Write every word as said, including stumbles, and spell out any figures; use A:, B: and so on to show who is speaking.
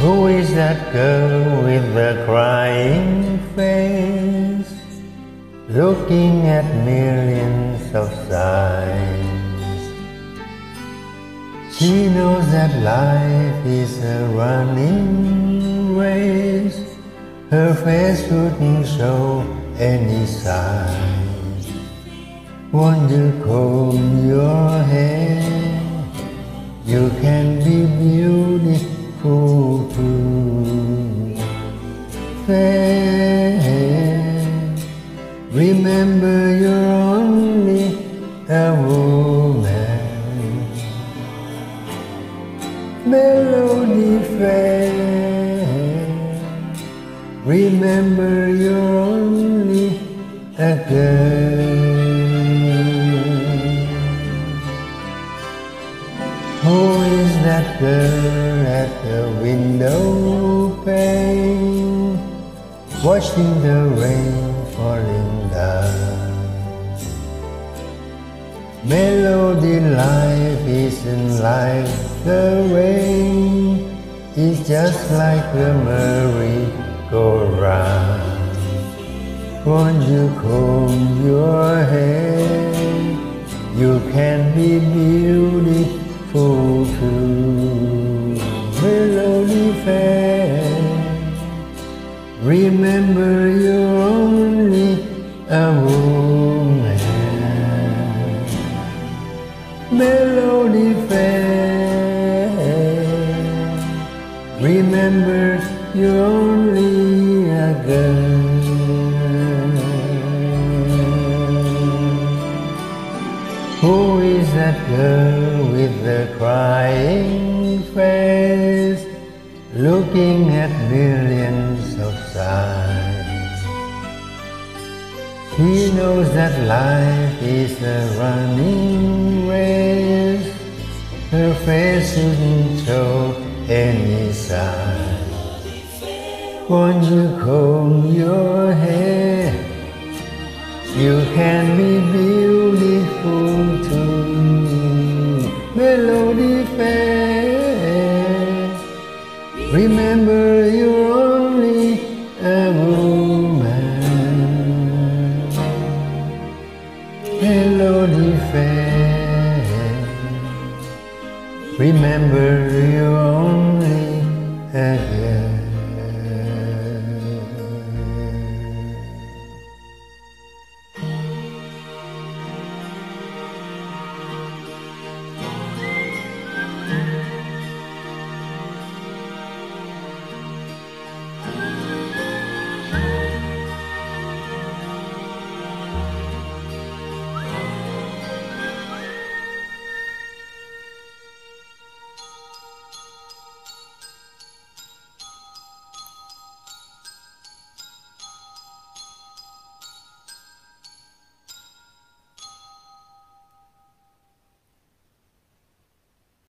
A: Who is that girl with the crying face, looking at millions of signs? She knows that life is a running race. Her face wouldn't show any signs. Won't you comb your hair? You can be beautiful too. Fair, remember you're only a woman. Melody fair, remember you're only a girl. Who is that girl at the window pane, watching the rain falling down? Melody life isn't like the rain, it's just like a merry-go-round. Won't you comb your hair? You can be beautiful too. Melody fair, remember you're only a woman. Melody fair, remember you're only a girl. Who is that girl with the crying face, looking at millions of signs? She knows that life is a running race. Her face shouldn't show any sign. Won't you comb your hair? You can be beautiful too. Melody fair, remember you're only a woman. Melody fair, remember you're only a girl.